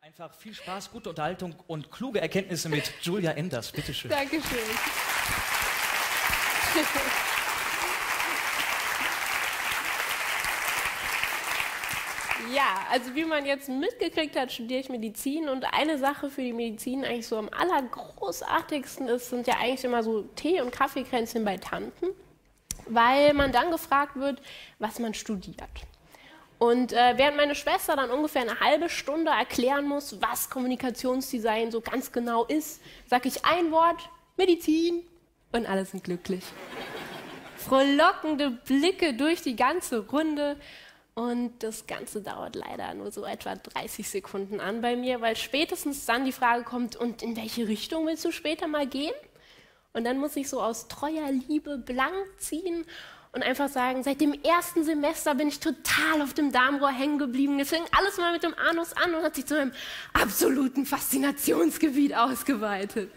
Einfach viel Spaß, gute Unterhaltung und kluge Erkenntnisse mit Julia Enders. Bitte schön. Dankeschön. Ja, also wie man jetzt mitgekriegt hat, studiere ich Medizin und eine Sache für die Medizin eigentlich so am allergroßartigsten ist, sind ja eigentlich immer so Tee- und Kaffeekränzchen bei Tanten, weil man dann gefragt wird, was man studiert. Und während meine Schwester dann ungefähr eine halbe Stunde erklären muss, was Kommunikationsdesign so ganz genau ist, sage ich ein Wort, Medizin, und alle sind glücklich. Frohlockende Blicke durch die ganze Runde. Und das Ganze dauert leider nur so etwa 30 Sekunden an bei mir, weil spätestens dann die Frage kommt, und in welche Richtung willst du später mal gehen? Und dann muss ich so aus treuer Liebe blank ziehen und einfach sagen, seit dem ersten Semester bin ich total auf dem Darmrohr hängen geblieben. Jetzt fing alles mal mit dem Anus an und hat sich zu meinem absoluten Faszinationsgebiet ausgeweitet.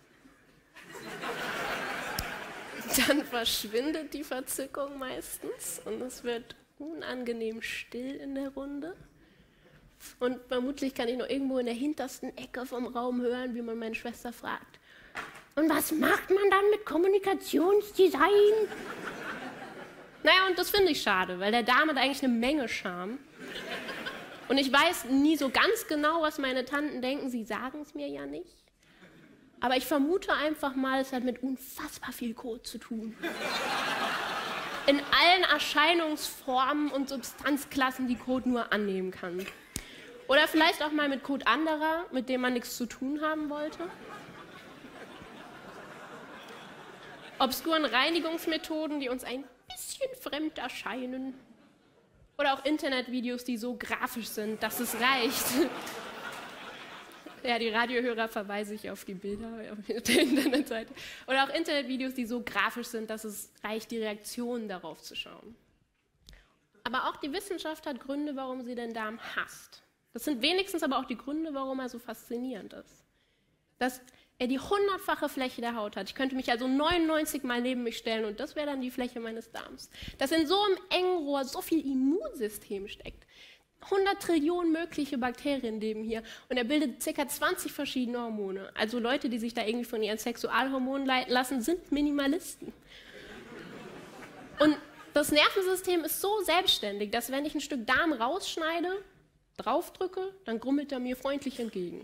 Dann verschwindet die Verzückung meistens und es wird unangenehm still in der Runde. Und vermutlich kann ich noch irgendwo in der hintersten Ecke vom Raum hören, wie man meine Schwester fragt. Und was macht man dann mit Kommunikationsdesign? Naja, und das finde ich schade, weil der Darm hat eigentlich eine Menge Charme. Und ich weiß nie so ganz genau, was meine Tanten denken. Sie sagen es mir ja nicht. Aber ich vermute einfach mal, es hat mit unfassbar viel Kot zu tun. In allen Erscheinungsformen und Substanzklassen, die Kot nur annehmen kann. Oder vielleicht auch mal mit Kot anderer, mit dem man nichts zu tun haben wollte. Obskuren Reinigungsmethoden, die uns ein bisschen fremd erscheinen. Oder auch Internetvideos, die so grafisch sind, dass es reicht. Ja, die Radiohörer verweise ich auf die Bilder auf der Internetseite. Oder auch Internetvideos, die so grafisch sind, dass es reicht, die Reaktionen darauf zu schauen. Aber auch die Wissenschaft hat Gründe, warum sie den Darm hasst. Das sind wenigstens aber auch die Gründe, warum er so faszinierend ist. Dass er die 100-fache Fläche der Haut hat. Ich könnte mich also 99 Mal neben mich stellen und das wäre dann die Fläche meines Darms. Dass in so einem engen Rohr so viel Immunsystem steckt. 100 Trillionen mögliche Bakterien leben hier und er bildet ca. 20 verschiedene Hormone. Also Leute, die sich da irgendwie von ihren Sexualhormonen leiten lassen, sind Minimalisten. Und das Nervensystem ist so selbstständig, dass wenn ich ein Stück Darm rausschneide, draufdrücke, dann grummelt er mir freundlich entgegen.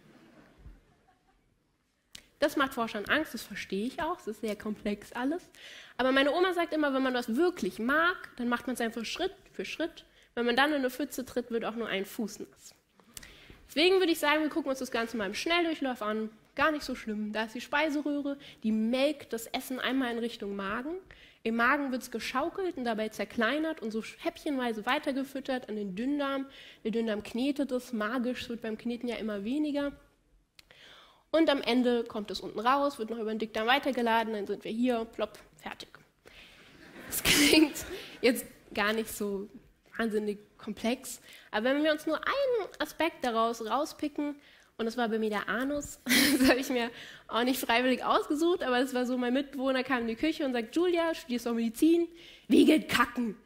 Das macht Forschern Angst, das verstehe ich auch, es ist sehr komplex alles. Aber meine Oma sagt immer, wenn man was wirklich mag, dann macht man es einfach Schritt für Schritt. Wenn man dann in eine Pfütze tritt, wird auch nur ein Fuß nass. Deswegen würde ich sagen, wir gucken uns das Ganze mal im Schnelldurchlauf an. Gar nicht so schlimm. Da ist die Speiseröhre, die melkt das Essen einmal in Richtung Magen. Im Magen wird es geschaukelt und dabei zerkleinert und so häppchenweise weitergefüttert an den Dünndarm. Der Dünndarm knetet es, magisch, wird beim Kneten ja immer weniger. Und am Ende kommt es unten raus, wird noch über den Dickdarm weitergeladen, dann sind wir hier, plopp, fertig. Das klingt jetzt gar nicht so wahnsinnig komplex. Aber wenn wir uns nur einen Aspekt daraus rauspicken, und das war bei mir der Anus, das habe ich mir auch nicht freiwillig ausgesucht, aber das war so, mein Mitbewohner kam in die Küche und sagt, Julia, studierst du Medizin? Wie geht Kacken?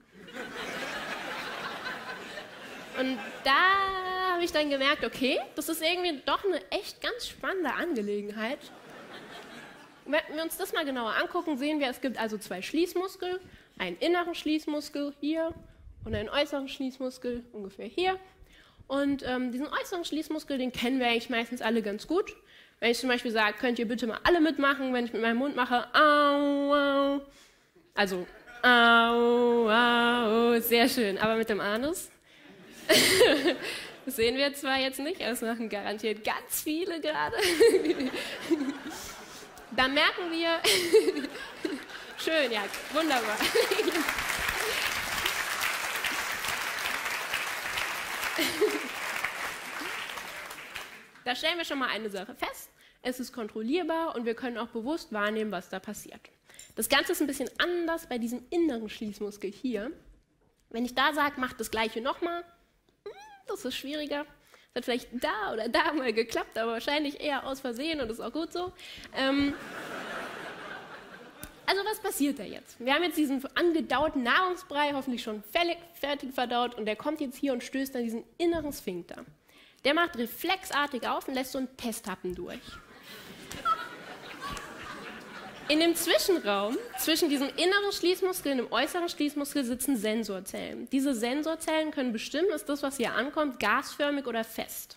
Und da habe ich dann gemerkt, okay, das ist irgendwie doch eine echt ganz spannende Angelegenheit. Wenn wir uns das mal genauer angucken, sehen wir, es gibt also zwei Schließmuskeln, einen inneren Schließmuskel hier, und einen äußeren Schließmuskel ungefähr hier. Und diesen äußeren Schließmuskel, den kennen wir eigentlich meistens alle ganz gut. Wenn ich zum Beispiel sage, könnt ihr bitte mal alle mitmachen, wenn ich mit meinem Mund mache, au, au. Also, au, au, sehr schön. Aber mit dem Anus, das sehen wir zwar jetzt nicht, aber es machen garantiert ganz viele gerade. Da merken wir, schön, ja, wunderbar. Da stellen wir schon mal eine Sache fest. Es ist kontrollierbar und wir können auch bewusst wahrnehmen, was da passiert. Das Ganze ist ein bisschen anders bei diesem inneren Schließmuskel hier. Wenn ich da sage, macht das Gleiche nochmal, das ist schwieriger. Das hat vielleicht da oder da mal geklappt, aber wahrscheinlich eher aus Versehen und das ist auch gut so. Also was passiert da jetzt? Wir haben jetzt diesen angedauten Nahrungsbrei hoffentlich schon fertig verdaut und der kommt jetzt hier und stößt an diesen inneren Sphinkter. Der macht reflexartig auf und lässt so einen Testhappen durch. In dem Zwischenraum, zwischen diesem inneren Schließmuskel und dem äußeren Schließmuskel, sitzen Sensorzellen. Diese Sensorzellen können bestimmen, ist das, was hier ankommt, gasförmig oder fest.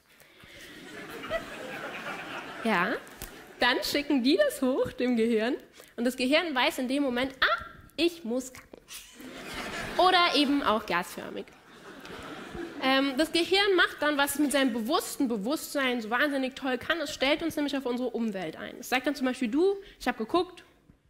Ja, dann schicken die das hoch dem Gehirn und das Gehirn weiß in dem Moment, ich muss kacken. Oder eben auch gasförmig. Das Gehirn macht dann, was es mit seinem bewussten Bewusstsein so wahnsinnig toll kann. Es stellt uns nämlich auf unsere Umwelt ein. Es sagt dann zum Beispiel, ich habe geguckt.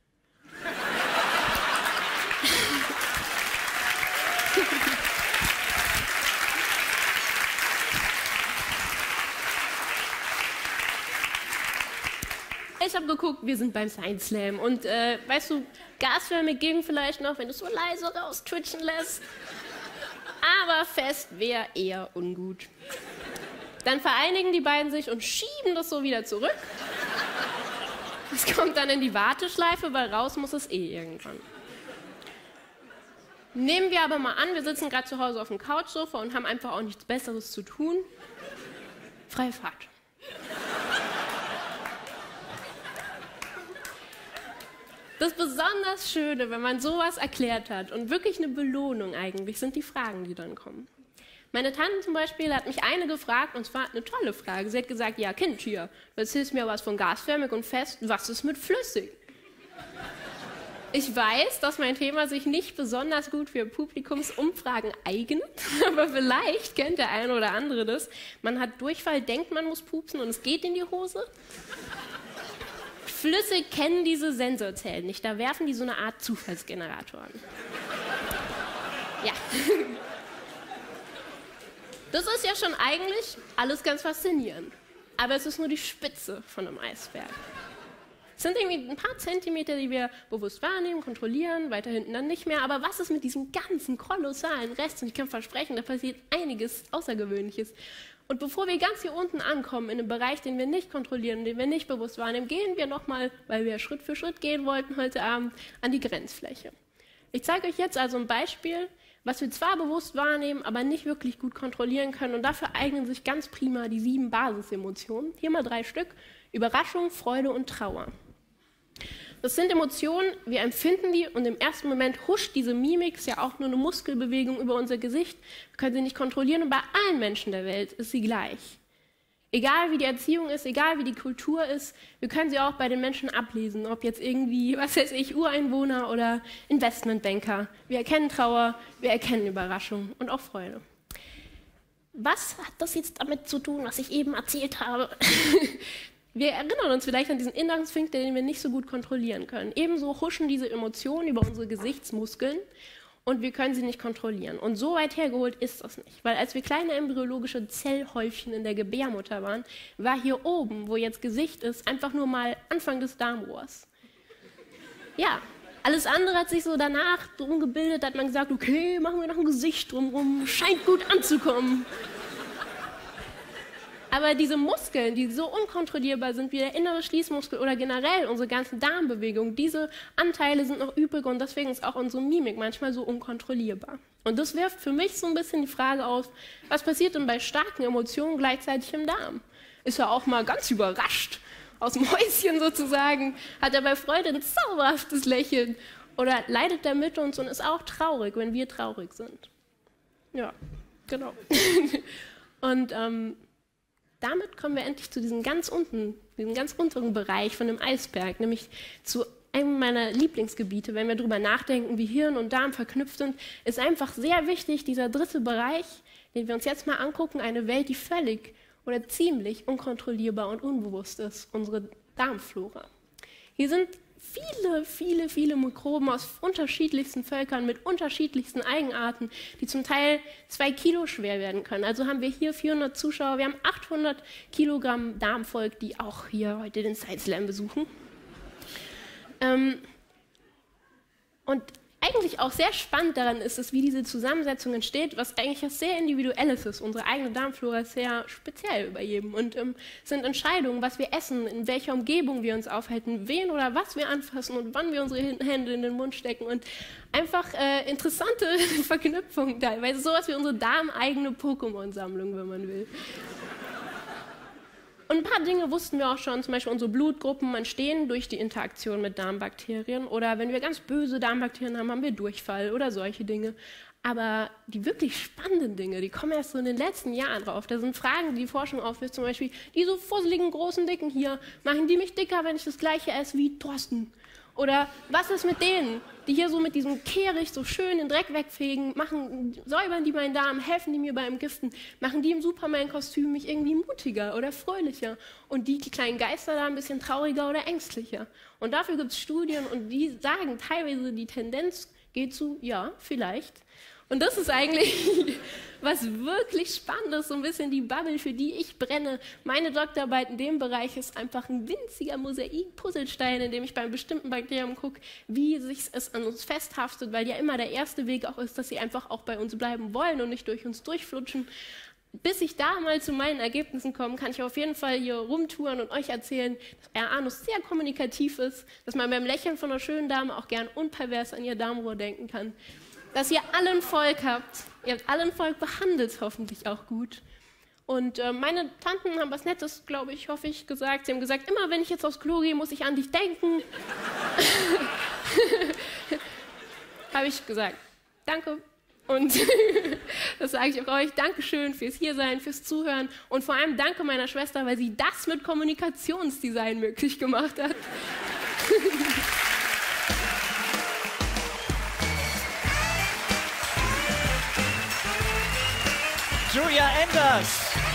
Ich habe geguckt, wir sind beim Science Slam. Und weißt du, gasförmig ging vielleicht noch, wenn du es so leise raustwitchen lässt. Aber fest wäre eher ungut. Dann vereinigen die beiden sich und schieben das so wieder zurück. Es kommt dann in die Warteschleife, weil raus muss es irgendwann. Nehmen wir aber mal an, wir sitzen gerade zu Hause auf dem Couchsofa und haben einfach auch nichts Besseres zu tun. Freie Fahrt. Das besonders Schöne, wenn man sowas erklärt hat und wirklich eine Belohnung eigentlich, sind die Fragen, die dann kommen. Meine Tante zum Beispiel hat mich eine gefragt, und zwar eine tolle Frage. Sie hat gesagt, ja Kind, hier, du erzählst mir was von gasförmig und fest, was ist mit flüssig? Ich weiß, dass mein Thema sich nicht besonders gut für Publikumsumfragen eignet, aber vielleicht kennt der eine oder andere das. Man hat Durchfall, denkt, man muss pupsen und es geht in die Hose. Flüssig kennen diese Sensorzellen nicht, da werfen die so eine Art Zufallsgenerator an. Ja. Das ist ja schon eigentlich alles ganz faszinierend. Aber es ist nur die Spitze von einem Eisberg. Es sind irgendwie ein paar Zentimeter, die wir bewusst wahrnehmen, kontrollieren, weiter hinten dann nicht mehr. Aber was ist mit diesem ganzen kolossalen Rest? Und ich kann versprechen, da passiert einiges Außergewöhnliches. Und bevor wir ganz hier unten ankommen, in einem Bereich, den wir nicht kontrollieren, den wir nicht bewusst wahrnehmen, gehen wir nochmal, weil wir Schritt für Schritt gehen wollten heute Abend, an die Grenzfläche. Ich zeige euch jetzt also ein Beispiel, was wir zwar bewusst wahrnehmen, aber nicht wirklich gut kontrollieren können. Und dafür eignen sich ganz prima die 7 Basisemotionen. Hier mal 3 Stück. Überraschung, Freude und Trauer. Das sind Emotionen, wir empfinden die und im ersten Moment huscht diese Mimik, ist ja auch nur eine Muskelbewegung über unser Gesicht, wir können sie nicht kontrollieren und bei allen Menschen der Welt ist sie gleich. Egal wie die Erziehung ist, egal wie die Kultur ist, wir können sie auch bei den Menschen ablesen, ob jetzt irgendwie, was weiß ich, Ureinwohner oder Investmentbanker. Wir erkennen Trauer, wir erkennen Überraschung und auch Freude. Was hat das jetzt damit zu tun, was ich eben erzählt habe? Wir erinnern uns vielleicht an diesen inneren Sphinkter, den wir nicht so gut kontrollieren können. Ebenso huschen diese Emotionen über unsere Gesichtsmuskeln und wir können sie nicht kontrollieren. Und so weit hergeholt ist das nicht. Weil als wir kleine embryologische Zellhäufchen in der Gebärmutter waren, war hier oben, wo jetzt Gesicht ist, einfach nur mal Anfang des Darmrohrs. Ja, alles andere hat sich so danach drum gebildet, da hat man gesagt, okay, machen wir noch ein Gesicht drumherum, scheint gut anzukommen. Aber diese Muskeln, die so unkontrollierbar sind wie der innere Schließmuskel oder generell unsere ganzen Darmbewegungen, diese Anteile sind noch übrig und deswegen ist auch unsere Mimik manchmal so unkontrollierbar. Und das wirft für mich so ein bisschen die Frage auf, was passiert denn bei starken Emotionen gleichzeitig im Darm? Ist er auch mal ganz überrascht, aus dem Häuschen sozusagen, hat er bei Freude ein zauberhaftes Lächeln oder leidet er mit uns und ist auch traurig, wenn wir traurig sind? Ja, genau. Und damit kommen wir endlich zu diesem ganz unteren Bereich von dem Eisberg, nämlich zu einem meiner Lieblingsgebiete. Wenn wir darüber nachdenken, wie Hirn und Darm verknüpft sind, ist einfach sehr wichtig, dieser 3. Bereich, den wir uns jetzt mal angucken, eine Welt, die völlig oder ziemlich unkontrollierbar und unbewusst ist, unsere Darmflora. Hier sind viele Mikroben aus unterschiedlichsten Völkern mit unterschiedlichsten Eigenarten, die zum Teil 2 Kilo schwer werden können. Also haben wir hier 400 Zuschauer, wir haben 800 Kilogramm Darmvolk, die auch hier heute den Science Slam besuchen. Und eigentlich auch sehr spannend daran ist es, wie diese Zusammensetzung entsteht, was eigentlich was sehr Individuelles ist. Unsere eigene Darmflora ist sehr speziell bei jedem und sind Entscheidungen, was wir essen, in welcher Umgebung wir uns aufhalten, wen oder was wir anfassen und wann wir unsere Hände in den Mund stecken und einfach interessante Verknüpfungen teilweise, sowas wie unsere darmeigene Pokémon-Sammlung, wenn man will. Und ein paar Dinge wussten wir auch schon, zum Beispiel unsere Blutgruppen entstehen durch die Interaktion mit Darmbakterien. Oder wenn wir ganz böse Darmbakterien haben, haben wir Durchfall oder solche Dinge. Aber die wirklich spannenden Dinge, die kommen erst so in den letzten Jahren drauf. Da sind Fragen, die die Forschung aufwirft, zum Beispiel, die so fusseligen, großen Dicken hier, machen die mich dicker, wenn ich das Gleiche esse wie Thorsten? Oder was ist mit denen, die hier so mit diesem Kehricht so schön den Dreck wegfegen, säubern die meinen Darm, helfen die mir beim Giften, machen die im Superman-Kostüm mich irgendwie mutiger oder fröhlicher und die kleinen Geister da ein bisschen trauriger oder ängstlicher. Und dafür gibt es Studien und die sagen teilweise, die Tendenz geht zu, ja, vielleicht. Und das ist eigentlich was wirklich Spannendes, so ein bisschen die Bubble, für die ich brenne. Meine Doktorarbeit in dem Bereich ist einfach ein winziger Mosaik-Puzzlestein, in dem ich bei bestimmten Bakterien gucke, wie sich es an uns festhaftet, weil ja immer der erste Weg auch ist, dass sie einfach auch bei uns bleiben wollen und nicht durch uns durchflutschen. Bis ich da mal zu meinen Ergebnissen komme, kann ich auf jeden Fall hier rumtouren und euch erzählen, dass Anus sehr kommunikativ ist, dass man beim Lächeln von einer schönen Dame auch gern unpervers an ihr Darmrohr denken kann. Dass ihr alle ein Volk habt. Ihr habt alle ein Volk behandelt, hoffentlich auch gut. Und meine Tanten haben was Nettes, glaube ich, hoffe ich, gesagt. Sie haben gesagt, immer wenn ich jetzt aufs Klo gehe, muss ich an dich denken. Habe ich gesagt, danke. Und das sage ich auch euch. Dankeschön fürs Hiersein, fürs Zuhören. Und vor allem danke meiner Schwester, weil sie das mit Kommunikationsdesign möglich gemacht hat. Julia Enders.